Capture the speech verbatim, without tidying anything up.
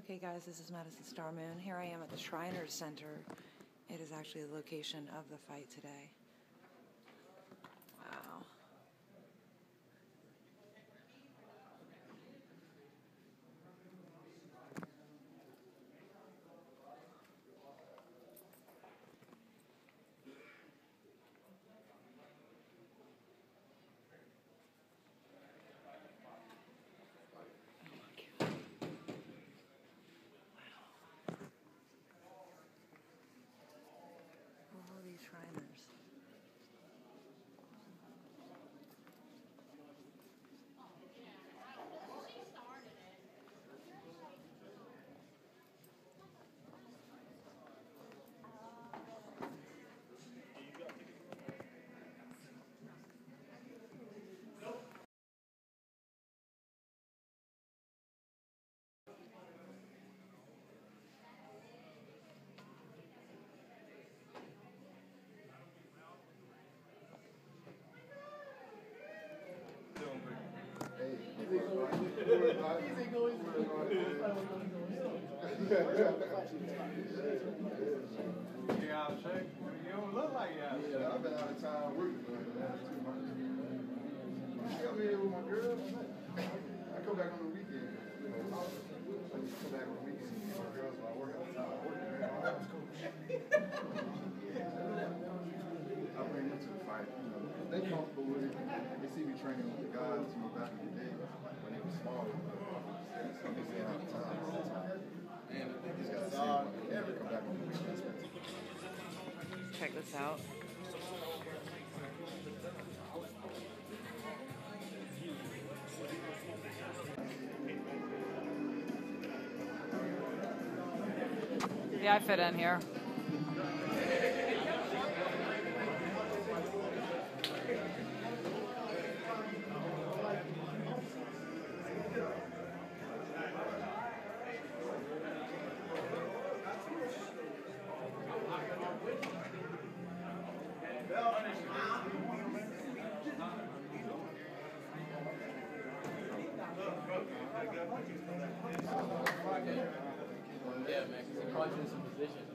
Okay guys, this is Madison Star Moon. Here I am at the Shriners Center. It is actually the location of the fight today. Wow. All these Shriners. You out of shape? You don't look like you out of shape. Yeah, I've been out of town working for the last two months. I come here with my girl. I come back on the weekend. I just come back on the weekend and see my girls while I work out of town. I work in there. That's cool. I bring them to the fight. You know, they comfortable with it. They see me training with the guys, you know, back in the day when they were smaller. So they stay out of town all the time. And I think he's got a dog. Yeah, they come back on the weekends. Check this out. Yeah, I fit in here. Yeah, man, because he caught you in some position.